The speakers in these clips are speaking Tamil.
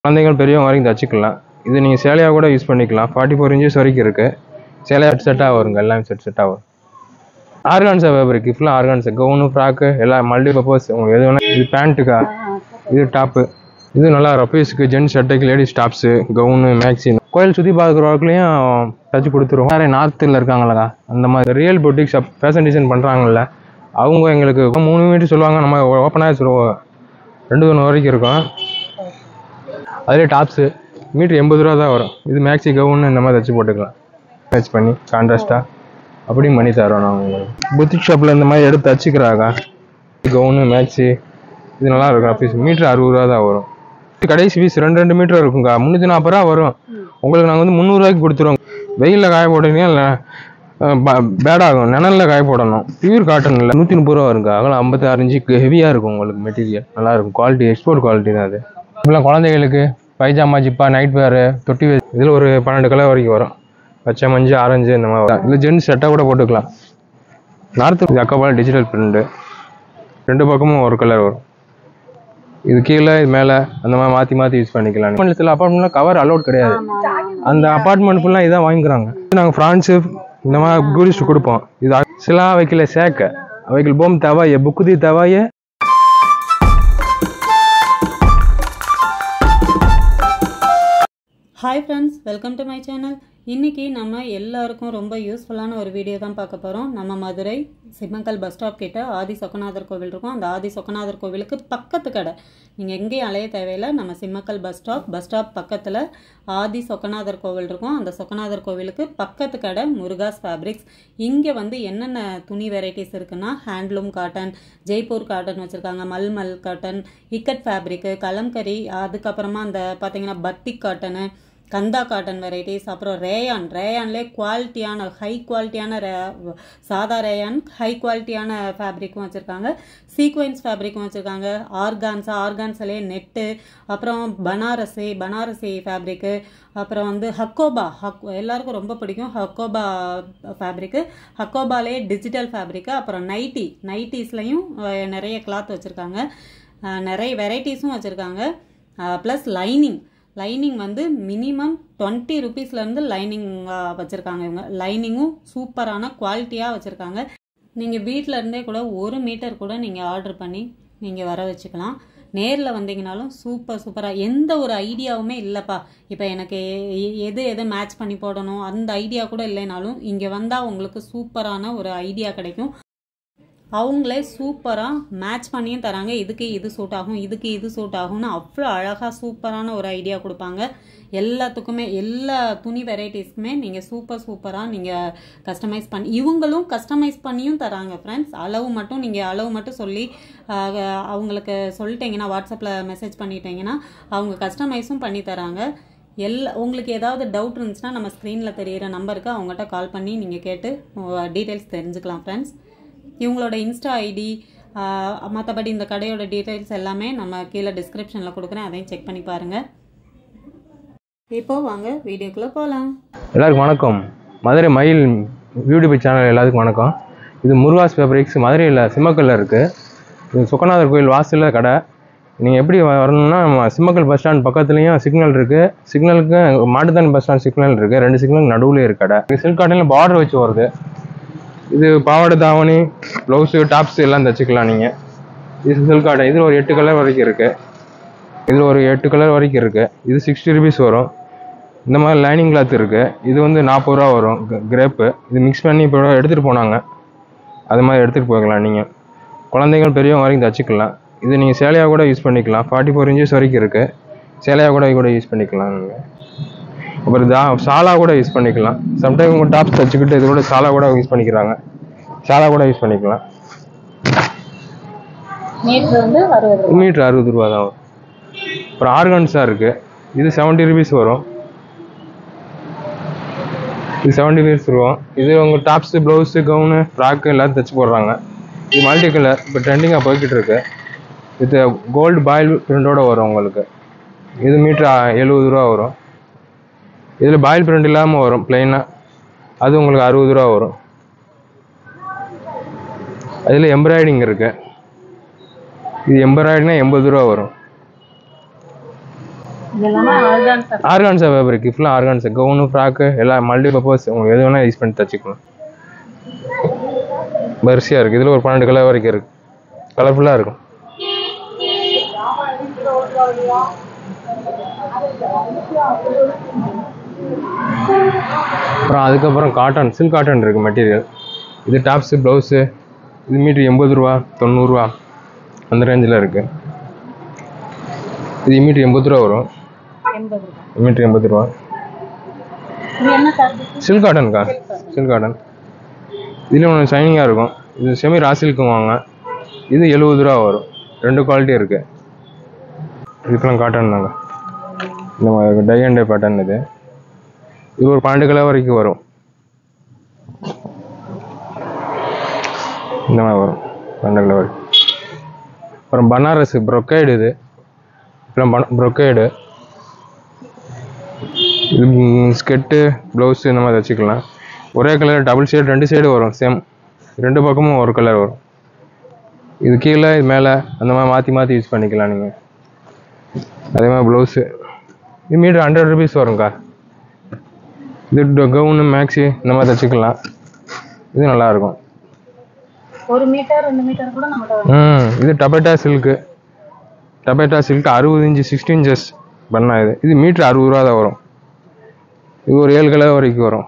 குழந்தைகள் பெரியவங்க வரைக்கும் தச்சுக்கலாம். இது நீங்கள் சேலையாக கூட யூஸ் பண்ணிக்கலாம். 44 இன்ச்சஸ் வரைக்கும் இருக்குது. சேலையாக செட்டாக வருங்க, எல்லாமே செட்டாக வரும். ஆர்கான்ஸா ஃபேப்ரிக், ஃபுல்லாக ஆர்கான்ஸா, கவுனு, ஃப்ராக்கு எல்லாம் மல்டி பர்பஸ் உங்களுக்கு எது வேணால். இது பேண்ட்டுக்கா, இது டாப்பு. இது நல்லா ரஃபீஸ்க்கு, ஜென்ஸ் சட்டைக்கு, லேடிஸ் டாப்ஸு, கவுனு, மேக்ஸி. கோயில் சுற்றி பார்க்குற வரைக்குலையும் தச்சு கொடுத்துருவோம். வேறு நார்த்தில் இருக்காங்களா அந்த மாதிரி ரியல் பொட்டிக்ஸ் ஃபேஷன் டிசைன் பண்ணுறாங்கல்ல, அவங்க எங்களுக்கு 3 மீட்டர் சொல்லுவாங்க. நம்ம ஓப்பனாக சொல்லுவோம் 2 வரைக்கும் இருக்கும். அதிலே டாப்ஸு மீட்ரு 80 ரூபா தான் வரும். இது மேக்ஸி, கவுன்னு இந்த மாதிரி தச்சு போட்டுக்கலாம். மேட்ச் பண்ணி கான்ட்ராஸ்ட்டாக அப்படியும் பண்ணி தரோம் நாங்கள் உங்களுக்கு. புத்திக் ஷாப்பில் இந்த மாதிரி எடுத்து தச்சுக்கிறாங்க. கவுனு, மேக்ஸி இது நல்லா இருக்கும். ஆஃபீஸ் மீட்ரு 60 ரூபா தான் வரும். கடைசி பீஸ் 2 மீட்டர் இருக்குங்க, 340 ரூபா வரும். உங்களுக்கு நாங்கள் வந்து 300 ரூபாய்க்கு கொடுத்துருவோம். வெயிலில் காய போடுறீங்க, இல்லை பேடாகும். நிழலில் காய போடணும். பியூர் காட்டன் இல்லை, 130 ரூபா வருங்க. அகலம் 56 இன்ச்சுக்கு ஹெவியாக இருக்கும். உங்களுக்கு மெட்டீரியல் நல்லாயிருக்கும். குவாலிட்டி எக்ஸ்போர்ட் குவாலிட்டி தான் அது. இப்போலாம் குழந்தைகளுக்கு பைஜாமா, ஜிப்பா, நைட் வேறு, தொட்டி வேறு, இதில் ஒரு 12 கலர் வரைக்கும் வரும். பச்சை, மஞ்சள், ஆரஞ்சு இந்த மாதிரி வரும். இல்லை ஜென்ஸ் செட்டாக கூட போட்டுக்கலாம். நார்த்து அக்கபால் டிஜிட்டல் பிரிண்ட்டு, 2 பக்கமும் ஒரு கலர் வரும். இது கீழே, இது மேலே, அந்த மாதிரி மாற்றி மாற்றி யூஸ் பண்ணிக்கலாம். சில அப்பார்ட்மெண்ட்டில் கவர் அலோட் கிடையாது. அந்த அப்பார்ட்மெண்ட் ஃபுல்லாக இதான் வாங்கிக்கிறாங்க. நாங்கள் ஃப்ரான்ஸு இந்த மாதிரி டூரிஸ்ட் கொடுப்போம். இது சிலா வைக்கல சேக்க வைக்கல் போம் தவாயே புக்குதி தவாயே. Hi friends, welcome to my channel. இன்றைக்கி நம்ம எல்லாருக்கும் ரொம்ப யூஸ்ஃபுல்லான ஒரு வீடியோ தான் பார்க்க போகிறோம். நம்ம மதுரை சிம்மக்கல் பஸ் ஸ்டாப் கிட்ட ஆதி சொக்கநாதர் கோவில் இருக்கும். அந்த ஆதி சொக்கநாதர் கோவிலுக்கு பக்கத்து கடை. நீங்கள் எங்கேயும் அலைய தேவையில்லை. நம்ம சிம்மக்கல் பஸ் ஸ்டாப் பக்கத்தில் ஆதி சொக்கநாதர் கோவில் இருக்கும். அந்த சொக்கநாதர் கோவிலுக்கு பக்கத்து கடை முருகாஸ் ஃபேப்ரிக்ஸ். இங்கே வந்து என்னென்ன துணி வெரைட்டிஸ் இருக்குன்னா, ஹேண்ட்லூம் காட்டன், ஜெய்ப்பூர் காட்டன் வச்சுருக்காங்க, மல்மல் காட்டன், இக்கட் ஃபேப்ரிக்கு, கலம்கரி, அதுக்கப்புறமா அந்த பார்த்தீங்கன்னா batik cotton, Kantha cotton varieties, அப்புறம் ரேயான்லேயே குவாலிட்டியான ஹை குவாலிட்டியான சாதா ரேயான் ஹை குவாலிட்டியான ஃபேப்ரிக்கும் வச்சுருக்காங்க, சீக்வென்ஸ் ஃபேப்ரிக்கும் வச்சுருக்காங்க, ஆர்கான்ஸாலேயே நெட்டு, அப்புறம் பனாரசி ஃபேப்ரிக்கு, அப்புறம் வந்து ஹக்கோபா எல்லாருக்கும் ரொம்ப பிடிக்கும் ஹக்கோபா ஃபேப்ரிக்கு, ஹக்கோபாலே டிஜிட்டல் ஃபேப்ரிக்கு, அப்புறம் நைட்டிஸ்லையும் நிறைய கிளாத் வச்சுருக்காங்க, நிறைய வெரைட்டிஸும் வச்சுருக்காங்க. ப்ளஸ் லைனிங் வந்து மினிமம் 20 ருபீஸ்லேருந்து லைனிங் வச்சுருக்காங்க. இவங்க லைனிங்கும் சூப்பரான குவாலிட்டியாக வச்சுருக்காங்க. நீங்கள் வீட்டில் இருந்தே கூட 1 மீட்டர் கூட நீங்கள் ஆர்டர் பண்ணி நீங்கள் வர வச்சுக்கலாம். நேரில் வந்தீங்கனாலும் சூப்பராக எந்த ஒரு ஐடியாவுமே இல்லைப்பா, இப்போ எனக்கு எது மேட்ச் பண்ணி போடணும் அந்த ஐடியா கூட இல்லைனாலும் இங்கே வந்தால் உங்களுக்கு சூப்பரான ஒரு ஐடியா கிடைக்கும். அவங்களே சூப்பராக மேட்ச் பண்ணியும் தராங்க. இதுக்கு இது சூட் ஆகும், இதுக்கு இது சூட் ஆகும்னு அவ்வளோ அழகாக சூப்பரான ஒரு ஐடியா கொடுப்பாங்க. எல்லாத்துக்குமே எல்லா துணி வெரைட்டிஸ்க்குமே நீங்கள் சூப்பராக நீங்கள் கஸ்டமைஸ் பண்ணி, இவங்களும் கஸ்டமைஸ் பண்ணியும் தராங்க ஃப்ரெண்ட்ஸ். அளவு மட்டும் சொல்லி அவங்களுக்கு சொல்லிட்டீங்கன்னா, வாட்ஸ்அப்பில் மெசேஜ் பண்ணிட்டீங்கன்னா அவங்க கஸ்டமைஸும் பண்ணி தராங்க. உங்களுக்கு ஏதாவது டவுட் இருந்துச்சுன்னா நம்ம ஸ்க்ரீனில் தெரிகிற நம்பருக்கு அவங்ககிட்ட கால் பண்ணி நீங்கள் கேட்டு டீட்டெயில்ஸ் தெரிஞ்சுக்கலாம் ஃப்ரெண்ட்ஸ். இவங்களோட இன்ஸ்டா ஐடி, மற்றபடி இந்த கடையோட டீட்டெயில்ஸ் எல்லாமே நம்ம கீழே டிஸ்கிரிப்ஷனில் கொடுக்குறேன், அதையும் செக் பண்ணி பாருங்கள். இப்போது வாங்க வீடியோக்குள்ளே போகலாம். எல்லாருக்கும் வணக்கம். மதுரை மயில் யூடியூப் சேனல் எல்லாத்துக்கும் வணக்கம். இது முருகாஸ் ஃபேப்ரிக்ஸ் மதுரையில் சிம்மக்கல்லில் இருக்குது. இது சொக்கநாதர் கோயில் வாசலில் கடை. நீங்கள் எப்படி வரணும்னா, சிம்மக்கல் பஸ் ஸ்டாண்ட் பக்கத்துலேயும் சிக்னல் இருக்குது. சிக்னலுக்கு மாட்டுத்தானி பஸ் ஸ்டாண்ட் சிக்னல் இருக்குது. 2 சிக்னலுக்கு நடுவில் இருக்குது கடை. சில்க் காட்டனில் பார்டர் வச்சு வருது. இது பாவாடை, தாவணி, ப்ளவுஸு, டாப்ஸ் எல்லாம் தச்சுக்கலாம் நீங்கள். இது சில்க் காட்டன். இதில் ஒரு 8 கலர் வரைக்கும் இருக்குது. இது 60 ருபீஸ் வரும். இந்த மாதிரி லைனிங் கிளாத் இருக்குது. இது வந்து 40 ரூபா வரும். கிரேப்பு இது மிக்ஸ் பண்ணி இப்போ எடுத்துகிட்டு போனாங்க. அது மாதிரி எடுத்துகிட்டு போய்க்கலாம். நீங்கள் குழந்தைகள் பெரியவங்க வரைக்கும் தச்சுக்கலாம். இது நீங்கள் சேலையாக கூட யூஸ் பண்ணிக்கலாம். 44 இன்ச்சஸ் வரைக்கும் இருக்குது. சேலையாக கூட யூஸ் பண்ணிக்கலாம். நீங்கள் அப்புறம் சாலா கூட யூஸ் பண்ணிக்கலாம். சம்டைம் உங்கள் டாப்ஸ் தச்சுக்கிட்டு இது கூட சாலா கூட யூஸ் பண்ணிக்கலாம். மீட்ரு 60 ரூபா தான் வரும். அப்புறம் ஆர்கான்ஸா இருக்குது. இது 70 ருபீஸ் வரும். இது உங்கள் டாப்ஸு, ப்ளவுஸு, கவுனு, ஃப்ராக்கு எல்லாத்தையும் தச்சு போடுறாங்க. இது மல்டி கலர் இப்போ ட்ரெண்டிங்காக போய்கிட்டு இருக்கு. இது கோல்டு பாயில் பிரிண்டோடு வரும் உங்களுக்கு. இது மீட்ரு 70 ரூபா வரும். இதில் பாயில் பிரிண்ட் இல்லாமல் வரும் பிளெயினாக, அது உங்களுக்கு 60 ரூபா வரும். அதில் எம்ப்ராய்டிங் இருக்குது. இது எம்ப்ராய்டிங்னா 80 ரூபா வரும். ஆர்கான்ஸா ஃபேப்ரிக் ஃபுல்லாக ஆர்கான்ஸா கவுனு ஃப்ராக்கு எல்லாம் மல்டி பர்பஸ் உங்களுக்கு எது வேணால் யூஸ் பண்ணி தச்சுக்கலாம். வரிசையாக இருக்குது. இதில் ஒரு 12 கலர் வரைக்கும் இருக்குது. கலர்ஃபுல்லாக இருக்கும். அப்புறம் அதுக்கப்புறம் காட்டன் சில்க் காட்டன் இருக்குது மெட்டீரியல். இது டாப்ஸு ப்ளவுஸு இது மீட்ரு 80 ரூபா 90 ரூபா அந்த ரேஞ்சில் இருக்குது. இது மீட்ரு 80 ரூபா வரும். மீட்ரு 80 ரூபா. சில்க் காட்டன்க்கா சில்க் காட்டன். இதில் ஒன்று ஷைனிங்காக இருக்கும். இது செமி ரா சில்க்கும் வாங்க. இது 70 ரூபா வரும். 2 குவாலிட்டி இருக்குது. இதுக்கெல்லாம் காட்டன் தாங்க. இந்த டை அண்ட் டை பேட்டர்ன் இது. இது ஒரு 12 கலர் வரைக்கும் வரும். இந்த மாதிரி வரும் 12 கலர் வரைக்கும். அப்புறம் பனாரஸ் ப்ரொக்கைடு இது. அப்புறம் ப்ரொக்கைடு இது ஸ்கெட்டு ப்ளவுஸு இந்த மாதிரி வச்சுக்கலாம். ஒரே கலர் டபுள் ஷேட் 2 சைடு வரும். சேம் 2 பக்கமும் ஒரு கலர் வரும். இது கீழே இது மேலே அந்த மாதிரி மாற்றி மாற்றி யூஸ் பண்ணிக்கலாம் நீங்கள். அதே மாதிரி ப்ளவுஸு இது மீட்ரு 100 ருபீஸ் வரும்க்கா. இது கவுனு மேக்ஸி இந்த மாதிரி தச்சுக்கலாம். இது நல்லாயிருக்கும். 1 மீட்டர் 2 மீட்டர் கூட நம்ம இது டபேட்டா சில்க்கு 60 இன்ச்சு 60 இன்ச்சஸ் பண்ணா. இது மீட்ரு 60 ரூபா தான் வரும். இது ஒரு 7 கலர் வரைக்கும் வரும்.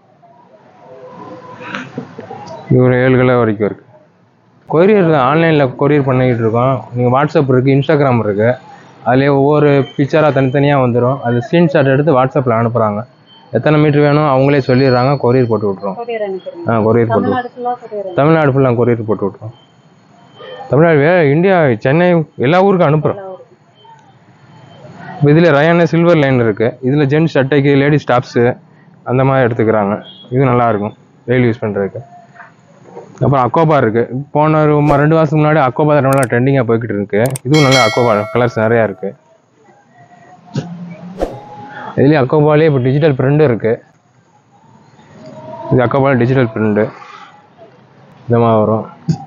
இது ஒரு 7 கலர் வரைக்கும் இருக்குது. கொரியர் ஆன்லைனில் கொரியர் பண்ணிக்கிட்டு இருக்கோம். நீங்கள் வாட்ஸ்அப் இருக்குது, இன்ஸ்டாகிராம் இருக்குது. அதிலே ஒவ்வொரு பிக்சராக தனித்தனியாக வந்துடும். அது ஸ்க்ரீன்ஷாட் எடுத்து வாட்ஸ்அப்பில் அனுப்புகிறாங்க. எத்தனை மீட்ரு வேணும் அவங்களே சொல்லிடுறாங்க. கொரியர் போட்டு விட்ருவோம். கொரியர் போட்டு தமிழ்நாடு ஃபுல்லாக கொரியர் போட்டு விட்ருவோம். தமிழ்நாடு இந்தியா சென்னை எல்லா ஊருக்கும் அனுப்புகிறோம். இப்போ இதில் ரயானே சில்வர் லைன் இருக்குது. இதில் ஜென்ஸ் சட்டைக்கு லேடிஸ் டாப்ஸு அந்த மாதிரி எடுத்துக்கிறாங்க. இது நல்லாயிருக்கும் டெய்லி யூஸ் பண்ணுறதுக்கு. அப்புறம் அக்கோபா இருக்குது. போன ஒரு 2 மாதத்துக்கு முன்னாடி அக்கோபா தான் நல்லா ட்ரெண்டிங்காக போய்கிட்டு இருக்கு. இதுவும் நல்லா அக்கோபா கலர்ஸ் நிறையா இருக்குது. இதுலேயும் அக்கோபாலே இப்போ டிஜிட்டல் பிரிண்ட் இருக்குது. இது அக்கோபால டிஜிட்டல் பிரிண்ட்டு இந்த மாதிரி வரும்.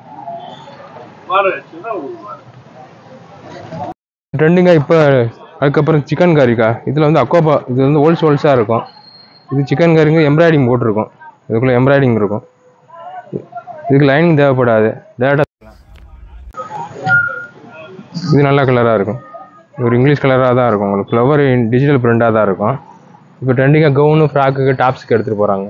ட்ரெண்டிங்காக இப்போ அதுக்கப்புறம் சிக்கன் கறிக்கா. இதில் வந்து அக்கோபா இது வந்து ஹோல்ஸாக இருக்கும். இது சிக்கன் கறிங்க எம்ப்ராய்டிங் போட்டிருக்கும். இதுக்குள்ளே எம்ப்ராய்டிங் இருக்கும். இதுக்கு லைனிங் தேவைப்படாது. டேரக்டாக இது நல்ல கலராக இருக்கும். ஒரு இங்கிலீஷ் கலராக தான் இருக்கும். உங்களுக்கு ஃப்ளவர் டிஜிட்டல் பிரிண்டாக தான் இருக்கும். இப்போ ட்ரெண்டிங்காக கவுனு ஃப்ராக்குக்கு டாப்ஸுக்கு எடுத்துகிட்டு போகிறாங்க.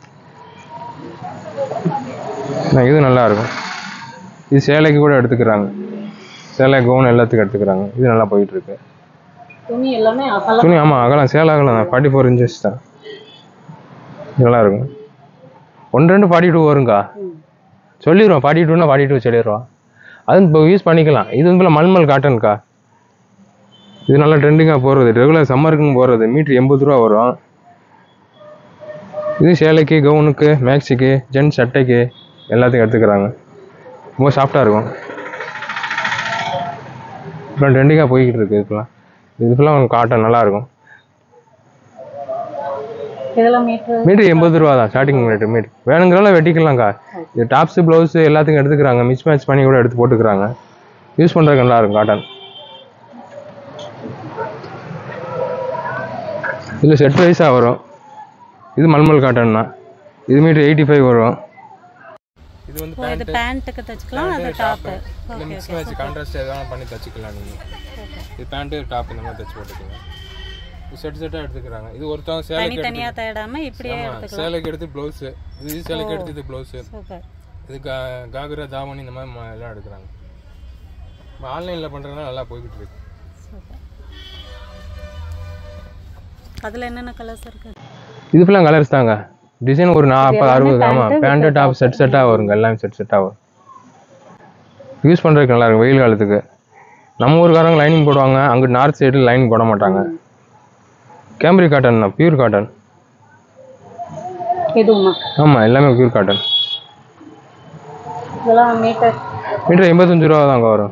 இது நல்லாயிருக்கும். இது சேலைக்கு கூட எடுத்துக்கிறாங்க. சேலை கவுன் எல்லாத்துக்கும் எடுத்துக்கிறாங்க. இது நல்லா போயிட்டுருக்கு. துணி ஆமாம் அகலாம் சேலை அகலாம் 44 இன்ச்சஸ் தான். நல்லாயிருக்கும். 1-2 42 வருங்கக்கா. சொல்லிடுவோம் 42னா 42 சொல்லிடுவோம். அது இப்போ யூஸ் பண்ணிக்கலாம். இது வந்து மல்மல் காட்டன்க்கா. இது நல்லா ட்ரெண்டிங்காக போடுறது. ரெகுலர் சம்மருக்குன்னு போடுறது. மீட்ரு 80 ரூபா வரும். இது சேலைக்கு கவுனுக்கு மேக்ஸிக்கு ஜென்ஸ் சட்டைக்கு எல்லாத்துக்கும் எடுத்துக்கிறாங்க. ரொம்ப சாஃப்டாக இருக்கும். இப்போ ட்ரெண்டிங்காக போய்கிட்டு இருக்குது. இது ஃபுல்லாக காட்டன் நல்லாயிருக்கும். மீட்ரு 80 ரூபா தான் ஸ்டார்டிங் ரேட்டு. மீட்ரு வேணுங்கிறலாம் வெட்டிக்கலாம்க்கா. இது டாப்ஸு ப்ளவுஸு எல்லாத்துக்கும் எடுத்துக்கிறாங்க. மிக்ஸ் மேட்ச் பண்ணி கூட எடுத்து போட்டுக்கிறாங்க. யூஸ் பண்ணுறதுக்கு நல்லாயிருக்கும் காட்டன். இதில் செட் ப்ரைஸாக வரும். இது மல்மல் காட்டன் தான். இது மீட்ரு 85 வரும். இது வந்து பேண்ட்டுக்கு தச்சுக்கலாம். அது டாப் மிக்ஸ் மேட்ச் கான்ட்ராஸ்ட் எதாவது பண்ணி தச்சுக்கலாம் நீங்கள். இது பேண்ட்டு டாப் இந்த மாதிரி தச்சு போட்டுக்கலாம். இது செட்டாக எடுத்துக்கிறாங்க. இது ஒருத்தவங்க சேலைக்கு தனியாக தேடாமல் இப்படியே எடுத்துக்கலாம். சேலைக்கு எடுத்து ப்ளவுஸு இது சேலைக்கு எடுத்து இது ப்ளவுஸு இது காக்ரா தாவணி இந்த மாதிரி எல்லாம் எடுக்கிறாங்க. இப்போ ஆன்லைனில் பண்ணுறதுனால நல்லா போய்கிட்டு இருக்கு. அதில் என்னென்ன கலர்ஸ் இருக்குது? இது ஃபுல்லாக கலர்ஸ் தாங்க. டிசைன் ஒரு 40-60 ஆமாம். பேண்ட்டு டாப் செட்டாக வருங்க. எல்லாமே செட்டாக வரும். யூஸ் பண்ணுறதுக்கு நல்லாயிருக்கும் வெயில் காலத்துக்கு. நம்ம ஊருக்காரங்க லைனிங் போடுவாங்க. அங்கே நார்த் சைடில் லைனிங் போட மாட்டாங்க. கேம்ப்ரிக் காட்டன் தான். Pure cotton. ஆமாம் எல்லாமே பியூர் காட்டன். மீட்டர் 85 ரூபா தாங்க வரும்.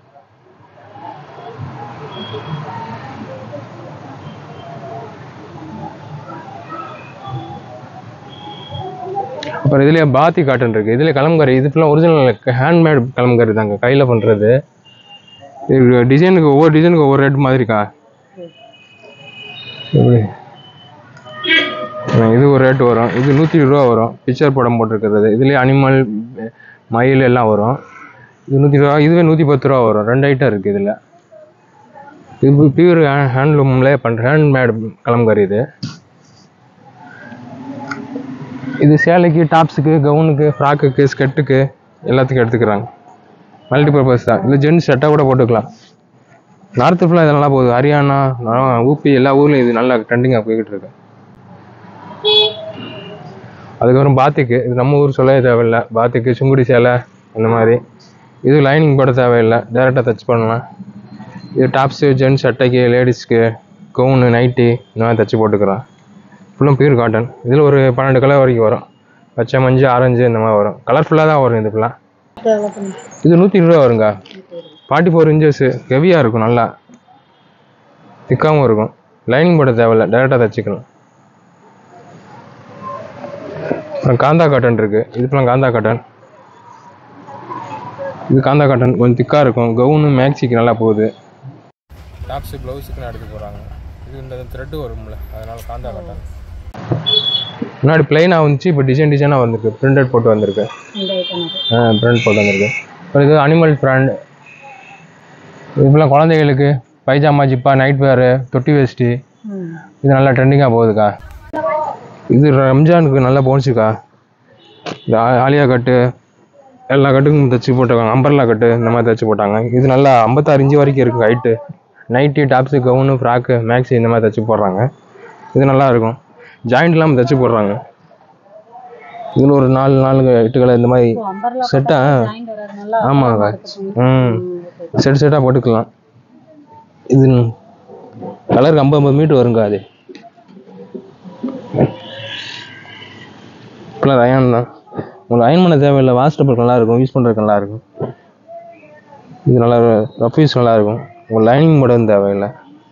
அப்புறம் இதுலேயே பாத்தி காட்டன் இருக்குது. இதில் கலம்கரி. இது ஃபுல்லாக ஒரிஜினல் ஹேண்ட்மேட் கலம்கரி தாங்க. கையில் பண்ணுறது. இது டிசைனுக்கு ஒவ்வொரு டிசைனுக்கு ஒவ்வொரு ரேட் மாதிரிக்கா. இது ஒரு ரேட்டு வரும். இது 120 ரூபா வரும். பிக்சர் படம் போட்டிருக்கிறது. இதுலேயே அனிமல், மயில் எல்லாம் வரும். இது 120 ரூபா. இதுவே 110 ரூபா வரும். 2 ஐட்டம் இருக்குது இதில். இது பியூர் ஹேண்ட்லூம்லேயே பண்ணுற ஹேண்ட்மேட் கலம்காரி இது. இது சேலைக்கு, டாப்ஸுக்கு, கவுனுக்கு, ஃப்ராக்குக்கு, ஸ்கர்ட்டுக்கு எல்லாத்துக்கும் எடுத்துக்கிறாங்க. மல்டிபர்பஸ் தான். இல்லை ஜென்ஸ் ஷர்ட்டாக கூட போட்டுக்கலாம். நார்த்து ஃபுல்லாக இது நல்லா போகுது. ஹரியானா, ஊபி எல்லா ஊர்லேயும் இது நல்லா ட்ரெண்டிங்காக போய்கிட்டு இருக்கு. அதுக்கப்புறம் பாத்திக்கு, இது நம்ம ஊர் சொல்லவே தேவையில்லை. பாத்திக்கு, சுங்குடி சேலை இந்த மாதிரி. இது லைனிங் போட தேவையில்லை, டேரெக்டாக தச்சு பண்ணலாம். இது டாப்ஸு, ஜென்ஸ் சட்டைக்கு, லேடிஸ்க்கு, கவுனு, நைட்டி இந்த மாதிரி தச்சு போட்டுக்கிறோம். ஃபுல்லும் பியூர் காட்டன். இதில் ஒரு 12 கலர் வரைக்கும் வரும். பச்சை, மஞ்சள், ஆரஞ்சு இந்த மாதிரி வரும். கலர்ஃபுல்லாக தான் வரும் இது ஃபுல்லாக. இது 120 ரூபா வருங்க. 44 இன்ச்சஸ் ஹெவியாக இருக்கும், நல்லா திக்காகவும் இருக்கும். லைனிங் போட தேவையில்லை, டேரெக்டாக தச்சுக்கலாம். அப்புறம் காந்தா காட்டன் இருக்குது. இது ஃபுல்லாக காந்தா காட்டன். இது காந்தா காட்டன் கொஞ்சம் திக்காக இருக்கும். கவுனு, மேக்ஸிக்கு நல்லா போகுது. டாப்ஸு, ப்ளவுஸுக்குன்னு எடுத்து போகிறாங்க. இது இந்த த்ரெட்டு வரும்ல, அதனால் காந்தா காட்டன். முன்னாடி பிளைனாக வந்துச்சு, இப்போ டிசைனாக வந்திருக்கு. பிரிண்டட் போட்டு வந்திருக்கு. பிரிண்ட் போட்டு வந்திருக்கு. அப்புறம் இது அனிமல் பிராண்ட். இதுலாம் குழந்தைகளுக்கு பைஜாமா, ஜிப்பா, நைட் வேரு, தொட்டி வேஸ்ட்டு இது நல்லா ட்ரெண்டிங்காக போகுதுக்கா. இது ரம்ஜானுக்கு நல்லா போணுச்சுக்கா. இந்த ஆலியா கட்டு எல்லா கட்டுக்கும் தைச்சி போட்டாங்க. அம்பர்லா கட்டு இந்த மாதிரி தைச்சி போட்டாங்க. இது நல்லா 56 இன்ச்சு வரைக்கும் இருக்குது height. Nighty, tops, gown, frock, maxi இந்த மாதிரி தைச்சி போடுறாங்க. இது நல்லா இருக்கும். ஜாயிண்ட் இல்லாமல் தைச்சி போடுறாங்க. இதில் ஒரு 4 8 கலர் இந்த மாதிரி செட்டாக. ஆமாங்க. செட்டாக போட்டுக்கலாம். இது கலருக்கு 50 மீட்டர் வருங்க. அது இப்போலாம் ரயான் தான். உங்களுக்கு அயன் பண்ண தேவையில்லை. வாஷ்டபிள் நல்லாயிருக்கும், யூஸ் பண்ணுறதுக்கு நல்லாயிருக்கும். இது நல்லா ரஃப் யூஸ் நல்லாயிருக்கும். உங்களுக்கு லைனிங் மட்டும் தேவையில்லை.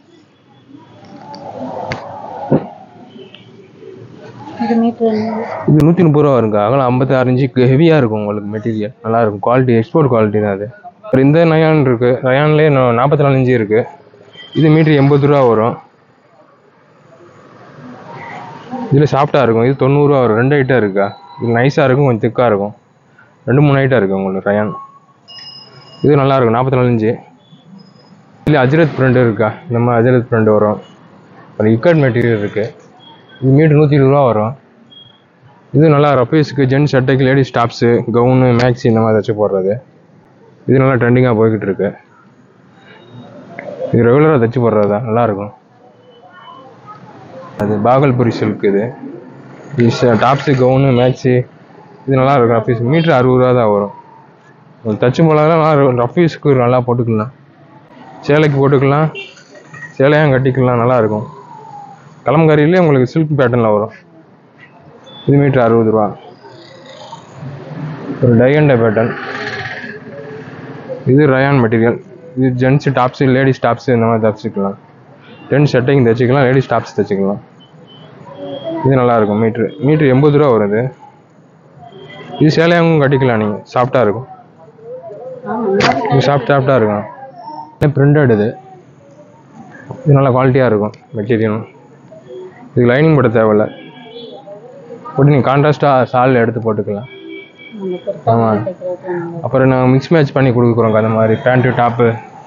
இது 130 ரூபா வருங்க. அகலம் 56 இன்ச்சுக்கு ஹெவியாக இருக்கும். உங்களுக்கு மெட்டீரியல் நல்லாயிருக்கும். குவாலிட்டி எக்ஸ்போர்ட் குவாலிட்டி தான் அது. அப்புறம் இந்த ரயான் இருக்குது. ரயான்லேயே 44 இன்ச்சு இருக்குது. இது மீட்ரு 80 ரூபா வரும். இதில் சாஃப்டாக இருக்கும். இது 90 ரூபா வரும். 2 ஐட்டம் இருக்கா. இது நைஸாக இருக்கும், கொஞ்சம் திக்காக இருக்கும். 2-3 ஐட்டம் இருக்குது உங்களுக்கு ரயான். இது நல்லாயிருக்கும். 44 இன்ச்சு. இல்லை அஜ்ரத் பிரிண்ட் இருக்கா. இந்த மாதிரி அஜ்ரத் பிரிண்ட் வரும். அப்புறம் இக்கட் மெட்டீரியல் இருக்குது. இது மீட்ரு 120 ரூபா வரும். இது நல்லா ரஃபீஸுக்கு, ஜென்ஸ் சட்டைக்கு, லேடிஸ் டாப்ஸு, கவுனு, மேக்ஸி இந்த மாதிரி வச்சு போடுறது. இது நல்லா ட்ரெண்டிங்காக போய்கிட்டு இருக்கு. இது ரெகுலராக தைச்சி போடுறது தான், நல்லாயிருக்கும். அது பாகல்புரி சில்க். இது டாப்ஸு, கவுனு, மேக்ஸி இது நல்லா இருக்கும். ரஃபீஸ் மீட்ரு 60 ரூபா தான் வரும். தச்சு போலாம். ரஃபீஸுக்கு நல்லா போட்டுக்கலாம். சேலைக்கு போட்டுக்கலாம், சேலையாக கட்டிக்கலாம், நல்லாயிருக்கும். கலம்காரியிலே உங்களுக்கு சில்க் பேட்டர்னில் வரும். இது மீட்ரு 60 ரூபா. ஒரு டையண்ட பேட்டர்ன். இது ரயான் மெட்டீரியல். இது ஜென்ஸு டாப்ஸு, லேடிஸ் டாப்ஸு இந்த மாதிரி தைச்சிக்கலாம். ஜென்ஸ் ஷர்ட்டையும் தைச்சிக்கலாம், லேடிஸ் டாப்ஸ் தைச்சிக்கலாம். இது நல்லாயிருக்கும். மீட்ரு 80 ரூபா வருது. இது சேலையாகவும் கட்டிக்கலாம் நீங்கள். சாஃப்டாக இருக்கும். இது சாஃப்டாக இருக்கும். பிரிண்டட். இது நல்லா குவாலிட்டியாக இருக்கும் மெட்டீரியலும். இது லைனிங் போட தேவையில்லை. போட்டு நீங்கள் கான்ட்ராஸ்ட்டாக சால் எடுத்து போட்டுக்கலாம். ஆமாம். அப்புறம் நாங்கள் மிக்ஸ் மேட்ச் பண்ணி கொடுக்குறோங்க. அந்த மாதிரி பேண்ட்டு, டாப்பு.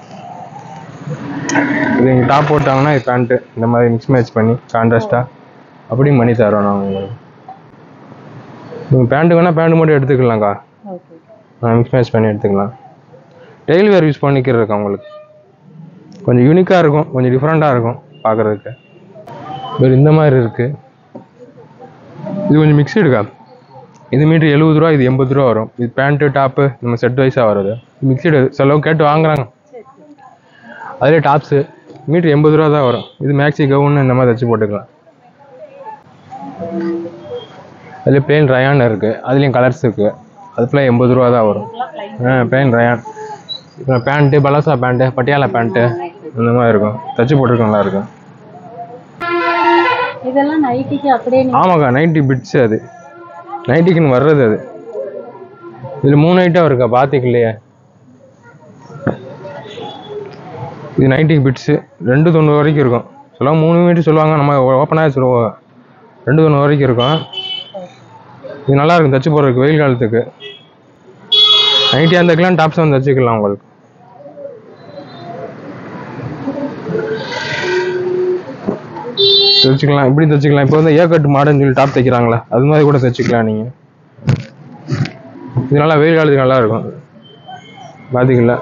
இது நீங்கள் டாப் போட்டாங்கன்னா இது பேண்ட்டு இந்த மாதிரி மிக்ஸ் மேட்ச் பண்ணி கான்ட்ராஸ்ட்டாக அப்படியும் பண்ணி தரோம் நாங்கள் உங்களுக்கு. நீங்கள் பேண்ட்டு வேணால் பேண்ட்டு மட்டும் எடுத்துக்கலாம்க்கா. மிக்ஸ் மேட்ச் பண்ணி எடுத்துக்கலாம். டெய்லி வேர் யூஸ் பண்ணிக்கிறதுக்கா. உங்களுக்கு கொஞ்சம் யூனிக்காக இருக்கும், கொஞ்சம் டிஃப்ரெண்ட்டாக இருக்கும் பார்க்குறதுக்கு. வேறு இந்த மாதிரி இருக்குது. இது கொஞ்சம் மிக்சடுக்கா. இது மீட்ரு 70 ரூபா, இது 80 ரூபா வரும். இது பேண்ட்டு, டாப்பு நம்ம செட் வைஸாக வருது. மிக்சடு செலவு கேட்டு வாங்குறாங்க. அதிலே டாப்ஸு மீட்ரு 80 ரூபா தான் வரும். இது மேக்ஸி, கவுன்னு இந்த மாதிரி தைச்சி போட்டுக்கலாம். அதில் பிளெயின் ரயான் இருக்குது. அதுலேயும் கலர்ஸ் இருக்குது. அது ஃபுல்லாக 80 ரூபா தான் வரும். Plain rayon. இப்போ pant, palazzo pant, Patiala pant இந்த மாதிரி இருக்கும். தைச்சி போட்டுருக்க நல்லா இருக்கும். இதெல்லாம் நைட்டிக்கு அப்படியே. ஆமாக்கா, நைட்டி பிட்ஸு. அது நைட்டிக்குன்னு வர்றது. அது இதில் 3 ஐட்டம் இருக்கா பாத்திக்கு இல்லையா. இது நைட்டிக்கு பிட்ஸு 290 வரைக்கும் இருக்கும். சொல்லுவாங்க 3 மீட்டர் சொல்லுவாங்க, நம்ம ஓப்பனாக சொல்லுவோம் 2 வரைக்கும் இருக்கும். இது நல்லா இருக்கும் தச்சு போடுறதுக்கு வெயில் காலத்துக்கு. நைட்டியாக இருந்துக்கலாம், டாப்ஸ் வந்து தச்சுக்கலாம் உங்களுக்கு. தச்சுக்கலாம், இப்படி தச்சுக்கலாம். இப்போ வந்து ஏக்கட்டு மாடர்ன்னு சொல்லி டாப் தைக்கிறாங்களே, அது மாதிரி கூட தச்சுக்கலாம் நீங்கள். இது நல்லா வெயில் காலத்துக்கு நல்லா இருக்கும். பார்த்தீங்களா,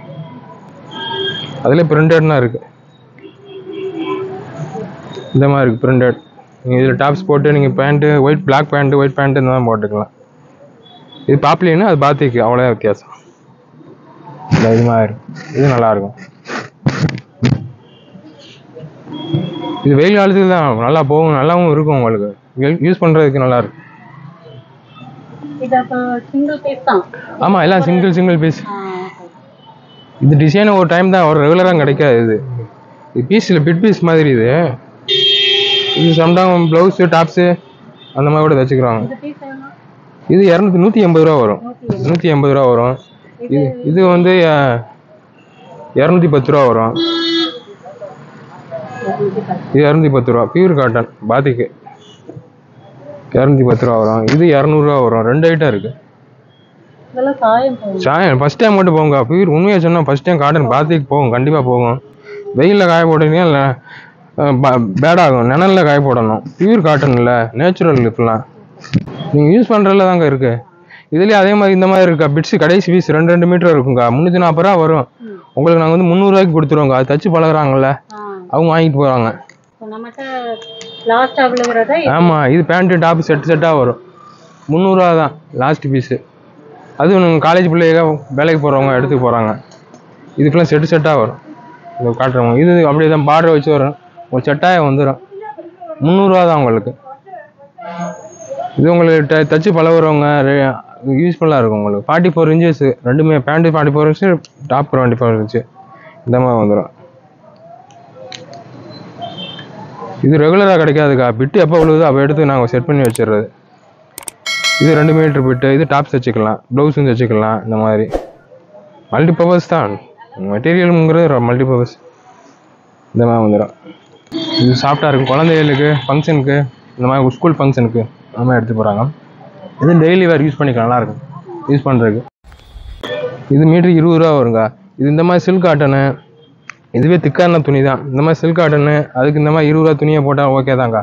அதில் பிரிண்டட்னா இருக்குது. இந்த மாதிரி இருக்குது பிரிண்டட். நீங்கள் இதில் டாப்ஸ் போட்டு நீங்கள் pant black pant white pant இந்த மாதிரி போட்டுக்கலாம். இது பாப்லின்னு அது பாத்திக்கு, அவ்வளோ வித்தியாசம். இது மாதிரி இது நல்லாயிருக்கும். இது வெயில் காலத்துக்கு தான் நல்லா போகும், நல்லாவும் இருக்கும் உங்களுக்கு. யூஸ் பண்ணுறதுக்கு நல்லாயிருக்கும். ஆமாம், எல்லாம் சிங்கிள் பீஸ். இது டிசைன் ஒரு டைம் தான், ஒரு ரெகுலராக கிடைக்காது. இது பீஸில் பிட் பீஸ் மாதிரி. இது சம்டைம் ப்ளவுஸு டாப்ஸு அந்த மாதிரி கூட தச்சுக்கிறாங்க. இது 180 ரூபா வரும். 180 ரூபா வரும். இது வந்து 210 ரூபா வரும். இது 210 ரூபா பியூர் காட்டன் பாத்திக்கு 210 ரூபா வரும். இது 200 ரூபா வரும். 2 ஐட்டம் இருக்கு. சாயம் ஃபர்ஸ்ட் டைம் மட்டும் போங்க. பியூர் உண்மையாக சொன்னால் ஃபர்ஸ்ட் டைம் காட்டன் பாத்திக்கு போகும், கண்டிப்பாக போகும். வெயிலில் காய போடுறீங்க இல்லை பேடாகும், நிழலில் காய போடணும். பியூர் காட்டன் இல்லை, நேச்சுரல். இப்பெல்லாம் நீங்கள் யூஸ் பண்ணுறதுல தாங்க இருக்குது. இதுலேயே அதே மாதிரி இந்த மாதிரி இருக்கா பிட்ஸு, கடைசி பீஸ் 2 மீட்டர் இருக்குங்க. 340 ரூபா வரும். உங்களுக்கு நாங்கள் வந்து 300 ரூபாய்க்கு கொடுத்துருவோங்க. அது தச்சு பழகுறாங்கல்ல, அவங்க வாங்கிட்டு போகிறாங்க. ஆமாம், இது பேண்ட்டு டாப்பு செட்டாக வரும். 300 ரூபா தான் லாஸ்ட் பீஸு. அதுவும் காலேஜ் பிள்ளைங்க வேலைக்கு போகிறவங்க எடுத்துக்க போகிறாங்க. இதுக்கெல்லாம் செட்டாக வரும். இது காட்டுறவங்க இது அப்படியே தான் பார்டர் வச்சு வரும். ஒரு செட்டாக வந்துடும். 300 ரூபா தான் உங்களுக்கு. இது உங்களுக்கு தச்சு பழகுறவங்க யூஸ்ஃபுல்லாக இருக்கும் உங்களுக்கு. 44 இன்ச்சஸ் ரெண்டுமே, பேண்ட்டு 44 இன்ச்சு, டாப் 24 இன்ச்சு இந்த மாதிரி வந்துடும். இது ரெகுலராக கிடைக்காதுக்கா. பிட்டு எப்போ விழுதோ அப்போ எடுத்து நாங்கள் செட் பண்ணி வச்சிடுறது. இது 2 மீட்டர் பிட்டு. இது டாப்ஸ் தைச்சிக்கலாம், ப்ளவுஸும் தைச்சிக்கலாம். இந்த மாதிரி மல்டிபர்பஸ் தான் மெட்டீரியலுங்கிறது, மல்டிபர்பஸ் இந்த மாதிரி வந்துடும். இது சாஃப்டாக இருக்கும். குழந்தைகளுக்கு ஃபங்க்ஷனுக்கு, இந்த மாதிரி ஸ்கூல் ஃபங்க்ஷனுக்கு அந்த மாதிரி எடுத்து போகிறாங்க. இது டெய்லி வேர் யூஸ் பண்ணிக்கலாம், நல்லாயிருக்கும் யூஸ் பண்ணுறதுக்கு. இது மீட்டருக்கு 20 ரூபா வருங்க. இது இந்த மாதிரி சில்க் காட்டனு, இதுவே திக்கான துணி தான். இந்த மாதிரி சில்க் காட்டனு, அதுக்கு இந்த மாதிரி 20 ரூபா துணியை போட்டால் ஓகே தாங்க.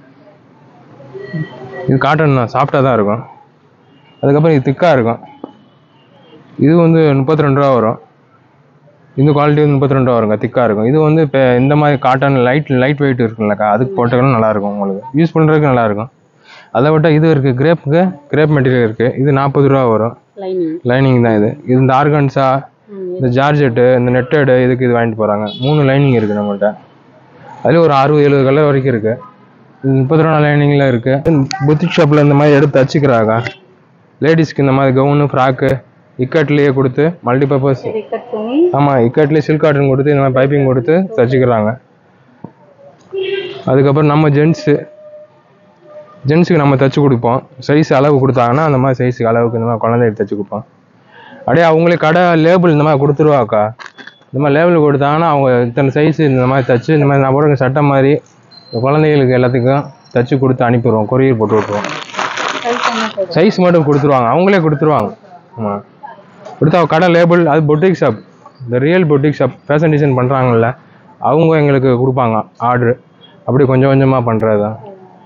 இது காட்டன் தான், சாஃப்டாக தான் இருக்கும். அதுக்கப்புறம் இது திக்காக இருக்கும். இது வந்து 32 ரூபா வரும். இந்த குவாலிட்டி வந்து 32 ரூபா வருங்க, திக்காக இருக்கும். இது வந்து இப்போ இந்த மாதிரி காட்டன் லைட் வெயிட் இருக்குல்லக்கா, அதுக்கு போட்டுக்கலாம் நல்லாயிருக்கும் உங்களுக்கு, யூஸ் பண்ணுறதுக்கு நல்லாயிருக்கும். அதை விட்ட இது இருக்குது, கிரேப் மெட்டீரியல் இருக்குது. இது 40 ரூபா வரும். லைனிங் தான் இது. இந்த ஆர்கன்ஸா, இந்த ஜார்ஜெட்டு, இந்த நெட்டடு, இதுக்கு இது வாங்கிட்டு போகிறாங்க. 3 லைனிங் இருக்குது நம்மள்கிட்ட. அதில் ஒரு 60-70 கலர் வரைக்கும் இருக்குது. இது 30 ரூபா லைனிங்கில் இருக்குது. புத்திக் ஷாப்பில் இந்த மாதிரி எடுத்து தச்சுக்கிறாங்க. லேடிஸ்க்கு இந்த மாதிரி கவுனு, ஃப்ராக்கு இக்கட்லேயே கொடுத்து மல்டிபர்பஸ். ஆமாம், இக்கட்லேயே சில்க் காட்டன் கொடுத்து இந்த மாதிரி பைப்பிங் கொடுத்து தச்சுக்கிறாங்க. அதுக்கப்புறம் நம்ம ஜென்ஸுக்கு நம்ம தைச்சி கொடுப்போம். சைஸ் அளவு கொடுத்தாங்கன்னா அந்த மாதிரி சைஸுக்கு அளவுக்கு இந்த மாதிரி குழந்தைக்கு தைச்சி கொடுப்போம். அப்படியே அவங்களே கடை லேபிள் இந்த மாதிரி கொடுத்துருவாக்கா. இந்த மாதிரி லேபிள் கொடுத்தாங்கன்னா அவங்க இத்தனை சைஸு இந்த மாதிரி தைச்சி, இந்த மாதிரி நான் போடுற சட்டை மாதிரி குழந்தைகளுக்கு எல்லாத்துக்கும் தைச்சி கொடுத்து அனுப்பிடுவோம். கொரியர் போட்டு விட்ருவோம். சைஸ் மட்டும் கொடுத்துருவாங்க, அவங்களே கொடுத்துருவாங்க. ஆமாம், கொடுத்தா கடை லேபிள். அது பொட்டிக் ஷாப், இந்த real boutique shop fashion design பண்ணுறாங்கல்ல, அவங்க எங்களுக்கு கொடுப்பாங்க ஆர்டரு. அப்படி கொஞ்சம் கொஞ்சமாக பண்ணுறது தான்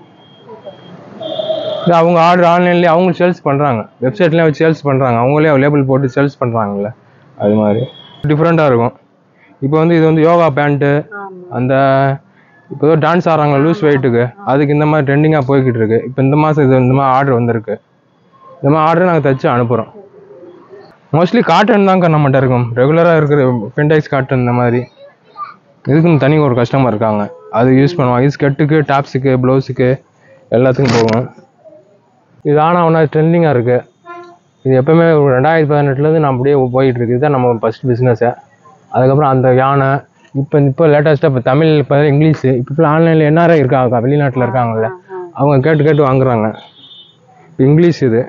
இது. அவங்க ஆர்டர் ஆன்லைன்லேயே அவங்க சேல்ஸ் பண்ணுறாங்க, வெப்சைட்லேயே வச்சு சேல்ஸ் பண்ணுறாங்க. அவங்களே லேபிள் போட்டு சேல்ஸ் பண்ணுறாங்கல்ல, அது மாதிரி டிஃப்ரெண்ட்டாக இருக்கும். இப்போ வந்து இது வந்து யோகா பேண்ட்டு, அந்த இப்போ டான்ஸ் ஆடுறாங்க லூஸ் வெயிட்டுக்கு, அதுக்கு இந்த மாதிரி ட்ரெண்டிங்காக போய்கிட்டு இருக்கு. இப்போ இந்த மாதம் இது இந்த மாதிரி ஆர்டர் வந்திருக்கு. இந்த மாதிரி ஆர்டர் நாங்கள் தைச்சி அனுப்புகிறோம். மோஸ்ட்லி காட்டன் தாங்க நம்மகிட்ட இருக்கும். ரெகுலராக இருக்கிற பென்டைஸ் காட்டன் இந்த மாதிரி இதுக்குன்னு தனி ஒரு கஸ்டமர் இருக்காங்க, அது யூஸ் பண்ணுவாங்க. இது ஸ்கர்ட்டுக்கு, டாப்ஸுக்கு, ப்ளவுஸுக்கு எல்லாத்துக்கும் போகும். இது ஆனால் ஒன்றா ட்ரெண்டிங்காக இருக்குது. இது எப்போவுமே 2018 நான் அப்படியே போயிட்டுருக்கு. இதுதான் நம்ம ஃபஸ்ட் பிஸ்னஸ்ஸை. அதுக்கப்புறம் அந்த யானை, இப்போ லேட்டஸ்ட்டாக இப்போ தமிழ், இப்போ இங்கிலீஷு, இப்போ ஆன்லைனில் என்ஆர்ஐ இருக்காங்க, வெளிநாட்டில் இருக்காங்கல்ல, அவங்க கேட்டு வாங்குறாங்க. இப்போ இங்கிலீஷ் இது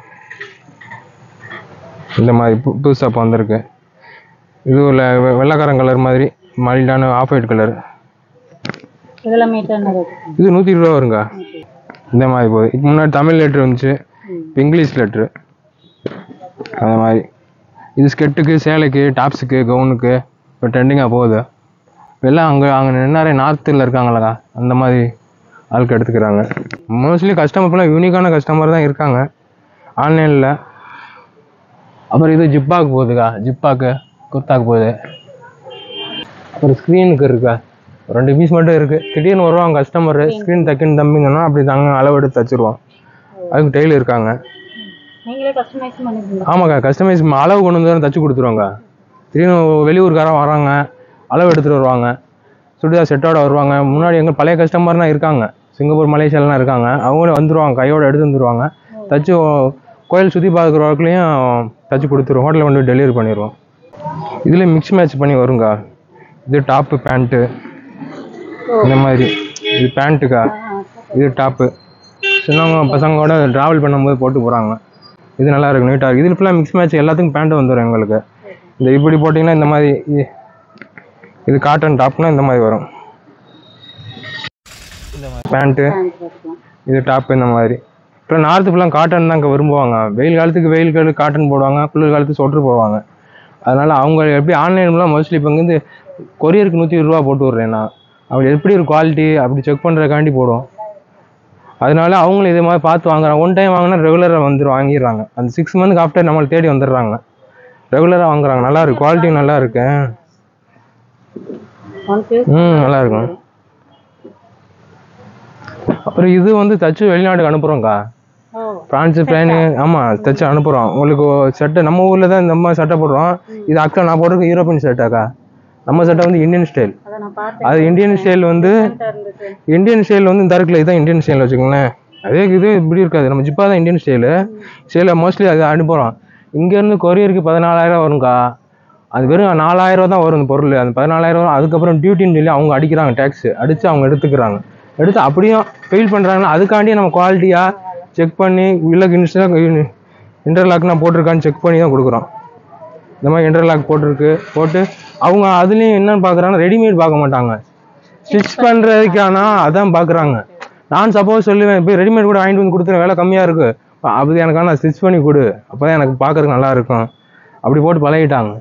இந்த மாதிரி புதுசாக இப்போ வந்திருக்கு. இது வெள்ளைக்காரன் கலர் மாதிரி மைல்டான ஆஃப் ஒயிட் கலர். இதெல்லாம் மீட்டர் என்ன ரேட்? இது 120 ரூபா வருங்க. இந்த மாதிரி போகுது. இப்போ முன்னாடி தமிழ் லெட்ரு வந்துச்சு, இப்போ இங்கிலீஷ் லெட்ரு அந்த மாதிரி. இது ஸ்கெட்டுக்கு, சேலைக்கு, டாப்ஸுக்கு, கவுனுக்கு இப்போ ட்ரெண்டிங்காக போகுது. இப்போ எல்லாம் அங்கே நிறைய நார்த்தில் இருக்காங்களா அந்த மாதிரி ஆளுக்கு எடுத்துக்கிறாங்க. மோஸ்ட்லி கஸ்டமர்லாம் யூனிக்கான கஸ்டமர் தான் இருக்காங்க ஆன்லைனில். அப்புறம் இது ஜிப்பாக்கு போகுதுக்கா, ஜிப்பாக்கு குர்த்தாக்கு போகுது. அப்புறம் ஸ்க்ரீனுக்கு இருக்கா, 2 பீஸ் மட்டும் இருக்குது. திடீர்னு வருவாங்க கஸ்டமர், ஸ்க்ரீன் தைக்கணும் தம்பிங்கன்னா அப்படி தாங்க அளவு எடுத்து தச்சுருவோம். அதுக்கு டெய்லர் இருக்காங்க. ஆமாக்கா, கஸ்டமைஸ் அளவு கொண்டு வந்து தச்சு கொடுத்துருவாங்க. திடீர்னு வெளியூர்காரன் வராங்க, அளவு எடுத்துகிட்டு வருவாங்க, சுடிதார் செட்டோட வருவாங்க. முன்னாடி எங்கள் பழைய கஸ்டமர்லாம் இருக்காங்க, சிங்கப்பூர் மலேசியாலாம் இருக்காங்க. அவங்களே வந்துடுவாங்க, கையோடு எடுத்து வந்துடுவாங்க. தச்சு கோயில் சுற்றி பார்க்குற வரைக்குலையும் தச்சு கொடுத்துருவோம். ஹோட்டலில் கொண்டு டெலிவரி பண்ணிடுவோம். இதில் மிக்ஸ் மேட்ச் பண்ணி வருங்க. இது டாப்பு, பேண்ட்டு இந்த மாதிரி. இது பேண்ட்டுக்கா, இது டாப்பு. சின்னவங்க பசங்களோட ட்ராவல் பண்ணும்போது போட்டு போகிறாங்க. இது நல்லா இருக்கும், நீட்டாக இருக்குது. இதில் ஃபுல்லாக மிக்ஸ் மேட்ச் எல்லாத்துக்கும் பேண்ட்டு வந்துடும் எங்களுக்கு. இந்த இப்படி போட்டிங்கன்னா இந்த மாதிரி, இது காட்டன் டாப்னா இந்த மாதிரி வரும். இந்த மாதிரி பேண்ட்டு, இது டாப்பு இந்த மாதிரி. அப்புறம் நார்த்து ஃபுல்லாக காட்டன் தான் இங்கே விரும்புவாங்க. வெயில் காலத்துக்கு வெயில் காட்டன் போடுவாங்க, குளிர் காலத்துக்கு சொட்ரு போடுவாங்க. அதனால் அவங்க எப்படி ஆன்லைன்லாம் மோஸ்ட்லி இப்போ வந்து கொரியருக்கு 120 ரூபா போட்டு விட்றேன் நான். அப்படி எப்படி ஒரு குவாலிட்டி அப்படி செக் பண்ணுறதுக்காண்டி போடுவோம். அதனால அவங்களும் இதே மாதிரி பார்த்து வாங்குறாங்க. ஒன் டைம் வாங்கினா ரெகுலராக வாங்கிடுறாங்க. அந்த 6 மந்த்க்கு ஆஃப்டர் நம்மளை தேடி வந்துடுறாங்க, ரெகுலராக வாங்குறாங்க. நல்லா இருக்கு, குவாலிட்டியும் நல்லா இருக்கு. நல்லா இருக்கும். அப்புறம் இது வந்து தச்சு வெளிநாட்டுக்கு அனுப்புகிறோங்க்கா. பிரான்ஸ், ஸ்பெயின், ஆமாம் தச்சு அனுப்புகிறோம். உங்களுக்கு சட்டை நம்ம ஊரில் தான் இந்த மாதிரி சட்டை போடுறோம். இது ஆக்சுவலாக நான் போடுறது யூரோப்பியன் ஷர்ட்டாக்கா. நம்ம சட்டை வந்து இந்தியன் ஸ்டைல். அது இந்தியன் ஸ்டைல் வந்து இந்த இருக்குல்ல, இதுதான் இந்தியன் ஸ்டைல் வச்சுக்கோங்களேன். அதே இது இப்படி இருக்காது. நம்ம ஜிப்பா தான் இந்தியன் ஸ்டைலில் மோஸ்ட்லி அது அனுப்புகிறோம். இங்கேருந்து கொரியருக்கு 14,000 வரும்க்கா. அது வெறும் 4,000 தான் வரும் இந்த பொருள். அந்த 14,000 வரும். அதுக்கப்புறம் டியூட்டின்னு சொல்லி அவங்க அடிக்கிறாங்க, டேக்ஸ் அடித்து அவங்க எடுத்துக்கிறாங்க. எடுத்து அப்படியும் ஃபெயில் பண்ணுறாங்கன்னா அதுக்காண்டி நம்ம குவாலிட்டியாக செக் பண்ணி இல்லை இன்டர்லாக்னா போட்டிருக்கான்னு செக் பண்ணி தான் கொடுக்குறோம். இந்த மாதிரி இன்டர்லாக் போட்டு அவங்க அதுலேயும் என்னன்னு பார்க்குறாங்கன்னா ரெடிமேட் பார்க்க மாட்டாங்க, ஸ்டிச் பண்ணுறதுக்கானா அதான் பார்க்குறாங்க. நான் சப்போஸ் சொல்லுவேன், இப்போ ரெடிமேட் கூட வாங்கிட்டு வந்து கொடுத்துருவேன், வேலை கம்மியாக இருக்குது, அப்படி எனக்கான ஸ்டிச் பண்ணி கொடு, அப்போ தான் எனக்கு பார்க்குறதுக்கு நல்லா இருக்கும். அப்படி போட்டு பழகிட்டாங்க.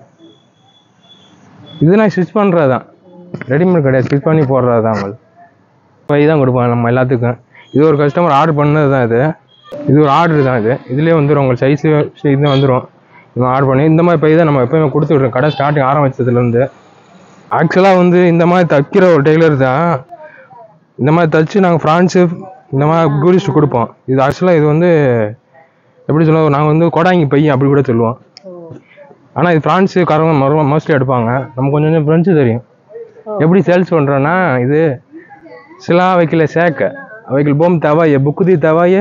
இதெல்லாம் ஸ்டிச் பண்ணுறது தான், ரெடிமேட் கிடையாது, ஸ்டிச் பண்ணி போடுறது தான். அவங்களுக்கு பை தான் கொடுப்பாங்க நம்ம எல்லாத்துக்கும். இது ஒரு கஸ்டமர் ஆர்டர் பண்ணது தான். இது ஒரு ஆர்டர் தான். இதுலேயே வந்துடும் உங்களுக்கு சைஸு இதுதான் வந்துடும். நம்ம ஆர்டர் பண்ணி இந்த மாதிரி பை தான் நம்ம எப்போயுமே கொடுத்து விட்றோம். கடை ஸ்டார்டிங் ஆரம்பித்ததுலேருந்து. ஆக்சுவலாக வந்து இந்த மாதிரி தைக்கிற ஒரு டெய்லர் தான். இந்த மாதிரி தைச்சி நாங்கள் ஃப்ரான்ஸு இந்த மாதிரி டூரிஸ்ட் கொடுப்போம். இது ஆக்சுவலாக இது வந்து எப்படி சொல்லுவோம், நாங்கள் வந்து கொடாங்கி பை அப்படி கூட சொல்லுவோம். ஆனால் இது ஃப்ரான்ஸு காரங்க மோஸ்ட்லி எடுப்பாங்க. நம்ம கொஞ்சம் ஃப்ரெண்ட்ஸு தெரியும். எப்படி சேல்ஸ் பண்ணுறோன்னா, இது சிலா வைக்கல சேக்க வைக்கல் போம் தவாய புக்குதி தவாய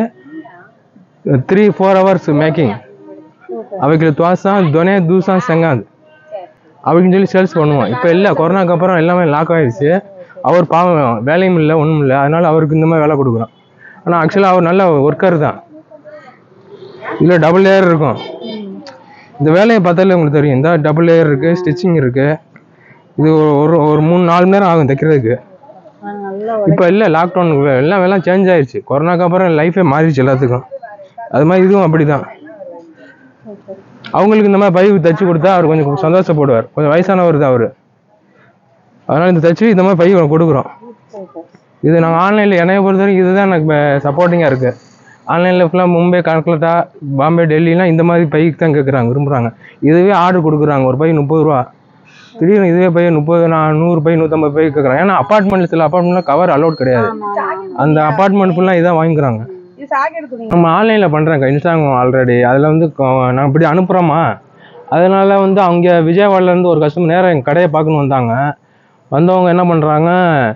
3-4 hours மேக்கிங் அவைக்கு துவாசம் தொனே தூசம் செங்காது அப்படின்னு சொல்லி சேல்ஸ் பண்ணுவோம். இப்போ இல்லை, கொரோனாக்கு அப்புறம் எல்லாமே லாக் ஆகிடுச்சு. அவர் பாவம் வேலையும் இல்லை, ஒன்றும் இல்லை. அதனால அவருக்கு இந்த மாதிரி வேலை கொடுக்குறோம். ஆனால் ஆக்சுவலாக அவர் நல்ல ஒர்க்கர் தான். இதில் டபுள் லேயர் இருக்கும். இந்த வேலையை பார்த்தாலே உங்களுக்கு தெரியும். இந்த டபுள் லேயர் இருக்குது, ஸ்டிச்சிங் இருக்குது. இது ஒரு 3-4 மணி நேரம் ஆகும் தைக்கிறதுக்கு. இப்போ இல்லை, லாக்டவுனுக்கு எல்லாம் வேலை சேஞ்ச் ஆயிடுச்சு. கொரோனாக்கு அப்புறம் லைஃபே மாறிடுச்சு எல்லாத்துக்கும். அது மாதிரி இதுவும் அப்படி தான். அவங்களுக்கு இந்த மாதிரி பை தைச்சி கொடுத்தா அவர் கொஞ்சம் சந்தோஷப்படுவார். கொஞ்சம் வயசானவர் தான் அவர். அதனால் இந்த தைச்சி இந்த மாதிரி பை கொடுக்குறோம். இது நாங்கள் ஆன்லைனில் என்னைய பொறுத்த வரைக்கும் இதுதான் எனக்கு சப்போர்ட்டிங்காக இருக்குது. ஆன்லைனில் ஃபுல்லாக மும்பை, கல்கத்தா, பாம்பே, டெல்லிலாம் இந்த மாதிரி பைக்கு தான் கேட்குறாங்க, விரும்புகிறாங்க. இதுவே ஆர்டர் கொடுக்குறாங்க. ஒரு பை 30 ரூபா. திடீர்னு இதுவே பை 30, 100 பை, 150 பை கேட்குறாங்க. ஏன்னா அப்பார்ட்மெண்ட்டில் சில அப்பார்ட்மெண்ட்டில் கவர் அலோட் கிடையாது. அந்த அப்பார்ட்மெண்ட் ஃபுல்லாக இதான் வாங்கிக்கிறாங்க. நம்ம ஆன்லைனில் பண்ணுறேங்க, இன்ஸ்டாகிராம் ஆல்ரெடி. அதில் வந்து நான் இப்படி அனுப்புகிறோமா, அதனால் வந்து அங்கே விஜயவாடாலேருந்து ஒரு கஸ்டமர் நேராக எங்கள் கடையை பார்க்கணும் வந்தாங்க. வந்தவங்க என்ன பண்ணுறாங்க,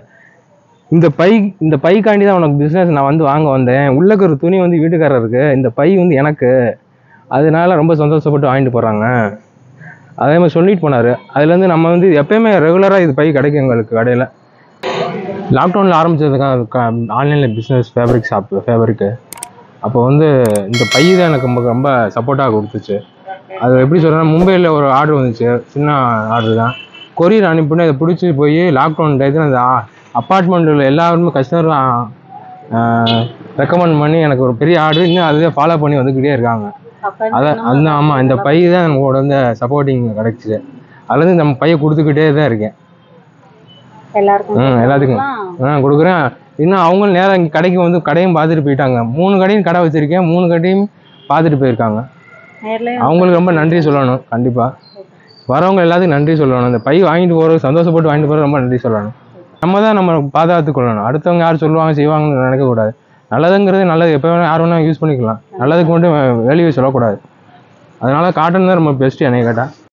இந்த பைக்காண்டி தான் உனக்கு பிஸ்னஸ் நான் வந்து வாங்க வந்தேன், உள்ளக்கு ஒரு துணி வந்து வீட்டுக்காரருக்கு, இந்த பை வந்து எனக்கு, அதனால ரொம்ப சந்தோஷப்பட்டு வாங்கிட்டு போகிறாங்க. அதே மாதிரி சொல்லிட்டு போனார். அதுலேருந்து நம்ம வந்து எப்போயுமே ரெகுலராக இது பை கிடைக்கும் எங்களுக்கு கடையில். லாக்டவுனில் ஆரம்பித்ததுக்காக ஆன்லைனில் பிஸ்னஸ் ஃபேப்ரிக்கு அப்போ வந்து இந்த பை தான் எனக்கு ரொம்ப சப்போர்ட்டாக கொடுத்துச்சு. அது எப்படி சொல்கிறேன்னா, மும்பையில் ஒரு ஆர்டர் வந்துச்சு, சின்ன ஆர்டர் தான். கொரியர் அனுப்பினு அதை பிடிச்சி போய் லாக்டவுன் டயத்தில் அந்த அப்பார்ட்மெண்ட்டில் எல்லாருமே கஸ்டமரும் ரெக்கமெண்ட் பண்ணி எனக்கு ஒரு பெரிய ஆர்டர் இன்னும் அதுவே ஃபாலோ பண்ணி வந்துக்கிட்டே இருக்காங்க. அந்த ஆமாம், இந்த பை தான் நம்மளோட வந்து சப்போர்ட்டிங் கிடைச்சிது. அதுலேருந்து நம்ம பையை கொடுத்துக்கிட்டே தான் இருக்கேன் எல்லாத்துக்கும் கொடுக்குறேன். இன்னும் அவங்களும் நேரம் இங்கே கடைக்கு வந்து கடையும் பார்த்துட்டு போயிட்டாங்க. 3 கடையும் கடை வச்சுருக்கேன், 3 கடையும் பார்த்துட்டு போயிருக்காங்க. அவங்களுக்கு ரொம்ப நன்றி சொல்லணும். கண்டிப்பாக வரவங்க எல்லாத்துக்கும் நன்றி சொல்லணும். இந்த பை வாங்கிட்டு போகிறது, சந்தோஷப்பட்டு வாங்கிட்டு போகிறது ரொம்ப நன்றி சொல்லணும். நம்ம தான் நம்ம பாதுகாத்து கொள்ளணும். அடுத்தவங்க யார் சொல்லுவாங்க செய்வாங்கன்னு நினைக்கக்கூடாது. நல்லதுங்கிறது நல்லது, எப்போ வேணால் யார் வேணால் யூஸ் பண்ணிக்கலாம். நல்லதுக்கு மட்டும் வேல்யூ சொல்லக்கூடாது. அதனால காட்டன் தான் ரொம்ப பெஸ்ட்டு என்னை கேட்டால்.